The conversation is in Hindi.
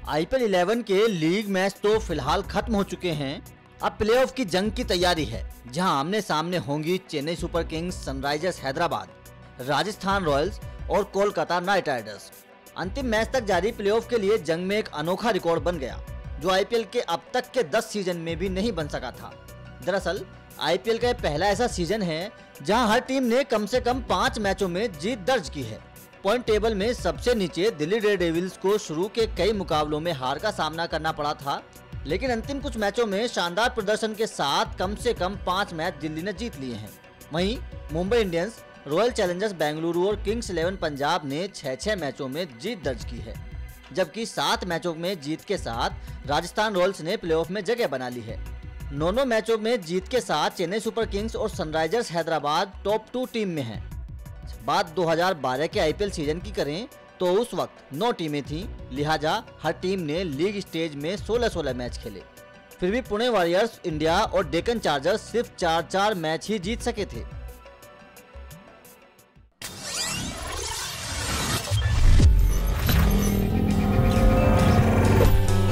आईपीएल 11 के लीग मैच तो फिलहाल खत्म हो चुके हैं। अब प्लेऑफ की जंग की तैयारी है, जहां आमने सामने होंगी Chennai Super Kings, Sunrisers Hyderabad, Rajasthan Royals और कोलकाता नाइट राइडर्स। अंतिम मैच तक जारी प्लेऑफ के लिए जंग में एक अनोखा रिकॉर्ड बन गया, जो आईपीएल के अब तक के 10 सीजन में भी नहीं बन सका था। दरअसल आईपीएल का पहला ऐसा सीजन है जहां हर टीम ने कम से कम 5 मैचों में जीत दर्ज की है। पॉइंट टेबल में सबसे नीचे दिल्ली डेयरडेविल्स को शुरू के कई मुकाबलों में हार का सामना करना पड़ा था, लेकिन अंतिम कुछ मैचों में शानदार प्रदर्शन के साथ कम से कम 5 मैच दिल्ली ने जीत लिए हैं। वहीं Mumbai Indians, Royal Challengers Bengaluru और किंग्स 11 पंजाब ने 6-6 मैचों में जीत दर्ज की है, जबकि 7 मैचों में जीत के साथ राजस्थान रॉयल्स ने प्लेऑफ में जगह बना ली है। 9 मैचों में जीत के साथ चेन्नई सुपर किंग्स और सनराइजर्स हैदराबाद टॉप 2 टीम में हैं। बात 2012 के आईपीएल सीजन की करें तो उस वक्त 9 टीमें थीं, लिहाजा हर टीम ने लीग स्टेज में 16-16 मैच खेले। फिर भी पुणे वॉरियर्स, इंडिया और डेक्कन चार्जर्स सिर्फ 4-4 मैच ही जीत सके थे।